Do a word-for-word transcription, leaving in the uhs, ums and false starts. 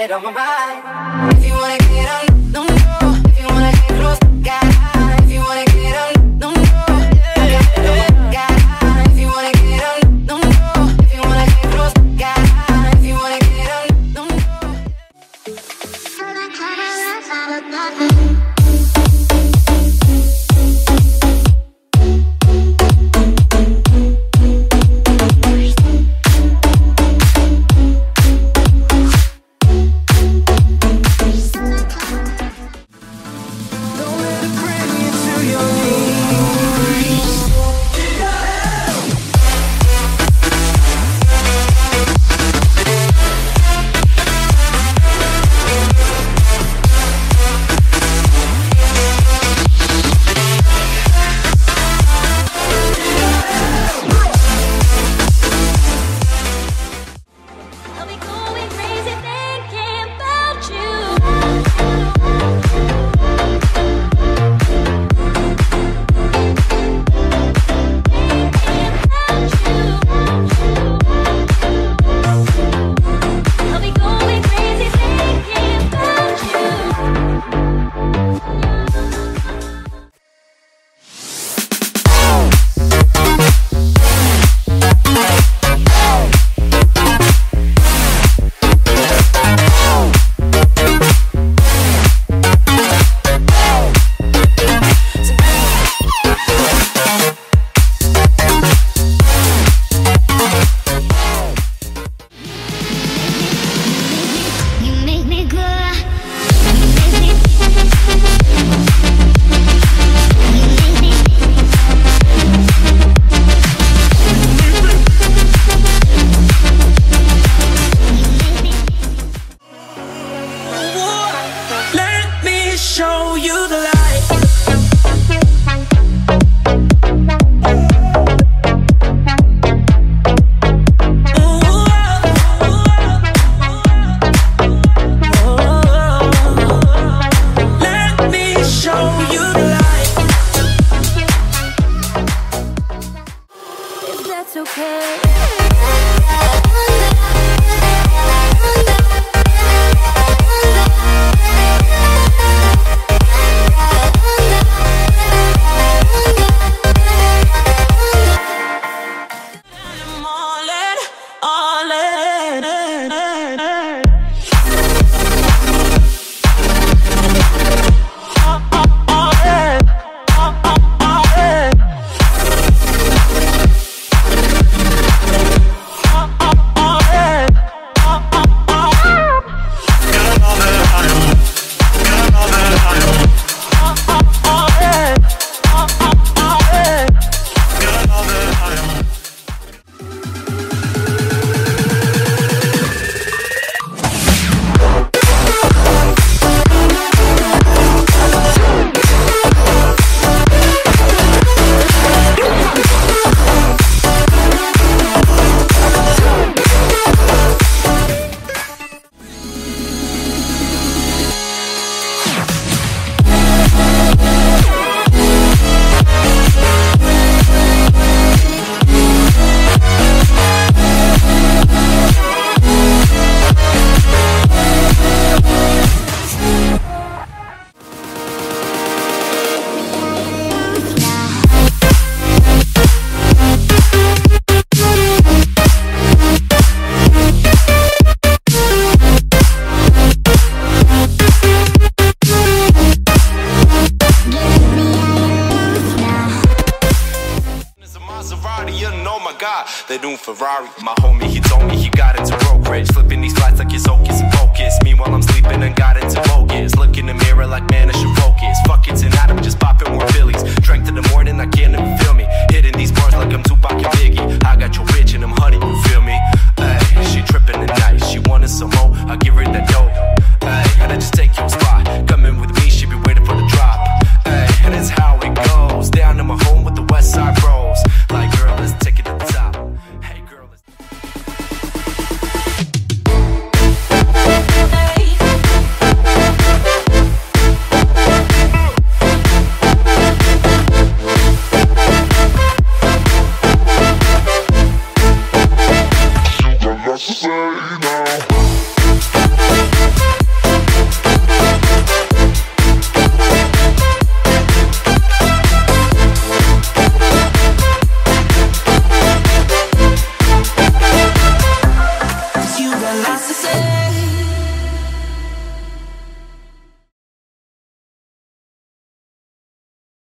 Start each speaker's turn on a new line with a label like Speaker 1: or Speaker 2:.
Speaker 1: it on my mind. If you wanna get on, no, no. If you wanna get close, got high. If you wanna get on, no, no. I got it, got high. If you wanna get on, no, no. If you wanna get close, got high. If you wanna get on, no, no.
Speaker 2: Show you the light. Let me show you the light.
Speaker 3: If that's okay.
Speaker 4: The new Ferrari, my homie, he told me he got into brokerage, flipping these flights like it's hocus and pocus. Meanwhile, I'm sleeping and got into focus. Look in the mirror like, man, I should focus. Fuck it, tonight I'm just popping more Phillies. Drank to the morning, I can't even